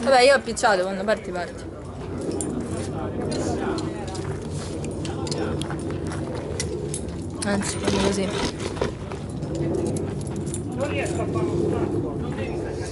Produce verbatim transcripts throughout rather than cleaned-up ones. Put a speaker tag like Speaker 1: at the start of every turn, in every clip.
Speaker 1: Vabbè, io ho appicciato, quando parti parti. Anzi, fammi così.
Speaker 2: Non riesco a fare uno stacco. Non devi staccare.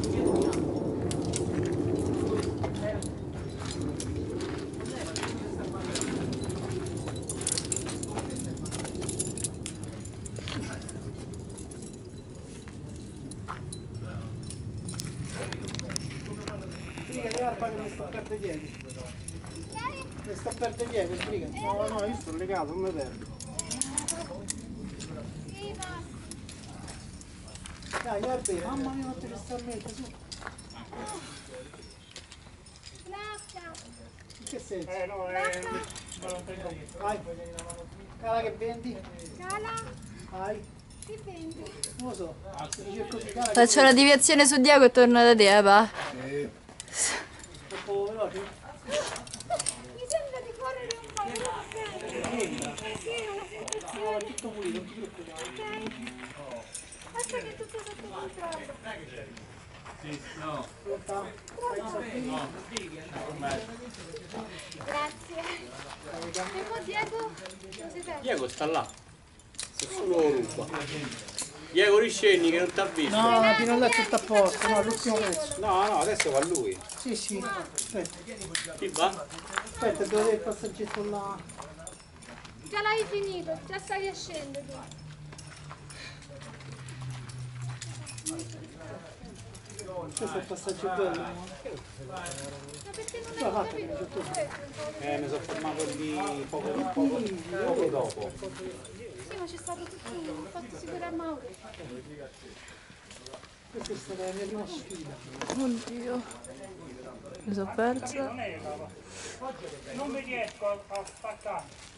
Speaker 2: Sbriga, le arpa che mi sto per dietro. Mi sto per dietro, sbriga. No, no, io sto legato, non mi perdo. Dai, vai bene, mamma mia, quanto che sta a mettere, su. In che senso? Eh no, eh, non prendo. Vai. Cala che vendi?
Speaker 3: Cala?
Speaker 2: Vai.
Speaker 3: Che vendi?
Speaker 2: Non lo so. Se dice così, cala che
Speaker 1: Faccio una deviazione su Diego e torno da te, eh, pa?
Speaker 2: vendi. Troppo veloce?
Speaker 3: Mi sembra di correre un po', però ok.
Speaker 2: Vieni.
Speaker 3: Sì, una sensazione.
Speaker 2: No, è tutto pulito, non ti preoccupare.
Speaker 3: Ok. Basta che è tutto sotto controllo.
Speaker 4: Sì, no.
Speaker 2: Pronta? Fai i sottili.
Speaker 3: Grazie. E poi Diego? Dove sei perso?
Speaker 4: Diego sta là. Nessuno lo ruba. Diego riscendi che non ti ha visto.
Speaker 2: No, no, fino là tutto a posto, no, l'ultimo pezzo.
Speaker 4: No, no, adesso va lui.
Speaker 2: Sì, sì. Aspetta,
Speaker 4: Chi va?
Speaker 2: aspetta, dove è il passaggetto là?
Speaker 3: Già l'hai finito, già stai riescendo tu.
Speaker 2: Questo è il passaggio bello.
Speaker 3: Ma perché non
Speaker 2: L'ha
Speaker 3: hai
Speaker 2: fatto,
Speaker 3: capito?
Speaker 2: tutto.
Speaker 4: Eh, mi sono fermato lì poco, poco, poco dopo.
Speaker 3: Sì, ma c'è stato tutto un fatto sicuro a Mauro.
Speaker 2: Questa è stata la mia prima sfida.
Speaker 1: Oddio. Mi sono persa.
Speaker 2: Non mi riesco a staccare.